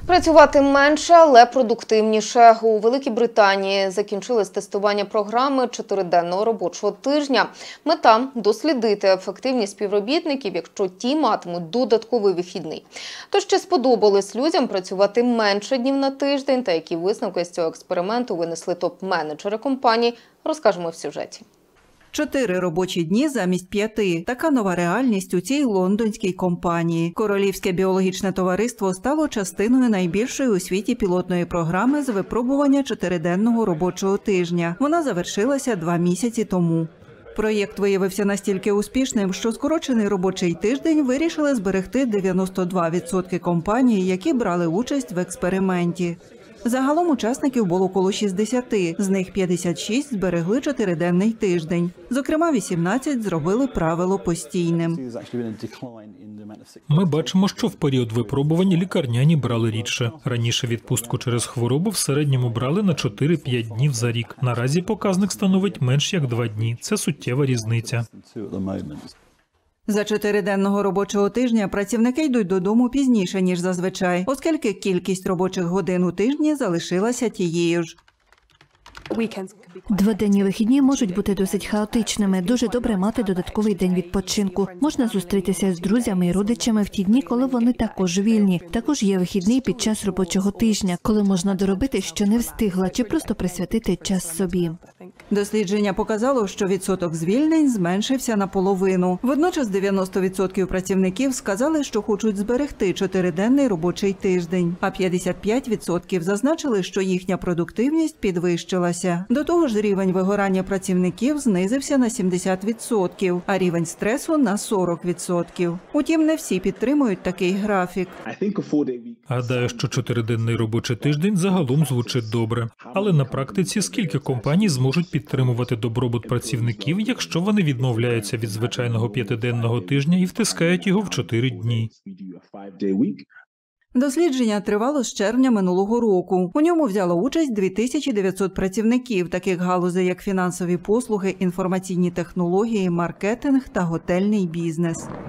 Працювати менше, але продуктивніше. У Великій Британії закінчилось тестування програми 4-денного робочого тижня. Мета – дослідити ефективність співробітників, якщо ті матимуть додатковий вихідний. Тож, чи сподобалось людям працювати менше днів на тиждень та які висновки з цього експерименту винесли топ-менеджери компаній, розкажемо в сюжеті. 4 робочі дні замість 5 – така нова реальність у цій лондонській компанії. Королівське біологічне товариство стало частиною найбільшої у світі пілотної програми з випробування 4-денного робочого тижня. Вона завершилася 2 місяці тому. Проєкт виявився настільки успішним, що скорочений робочий тиждень вирішили зберегти 92% компаній, які брали участь в експерименті. Загалом учасників було коло 60, з них 56 зберегли 4-денний тиждень. Зокрема, 18 зробили правило постійним. Ми бачимо, що в період випробувань лікарняні брали рідше. Раніше відпустку через хворобу в середньому брали на 4-5 днів за рік. Наразі показник становить менш як 2 дні. Це суттєва різниця. За 4-денного робочого тижня працівники йдуть додому пізніше, ніж зазвичай, оскільки кількість робочих годин у тижні залишилася тією ж. Дводенні вихідні можуть бути досить хаотичними. Дуже добре мати додатковий день відпочинку. Можна зустрітися з друзями і родичами в ті дні, коли вони також вільні. Також є вихідний під час робочого тижня, коли можна доробити, що не встигла, чи просто присвятити час собі. Дослідження показало, що відсоток звільнень зменшився наполовину. Водночас 90% працівників сказали, що хочуть зберегти 4-денний робочий тиждень, а 55% зазначили, що їхня продуктивність підвищилася. До того ж, рівень вигорання працівників знизився на 70%, а рівень стресу – на 40%. Утім, не всі підтримують такий графік. Гадаю, що 4-денний робочий тиждень загалом звучить добре. Але на практиці скільки компаній зможуть підтримувати добробут працівників, якщо вони відмовляються від звичайного 5-денного тижня і втискають його в 4 дні? Дослідження тривало з червня минулого року. У ньому взяло участь 2900 працівників, таких галузей, як фінансові послуги, інформаційні технології, маркетинг та готельний бізнес.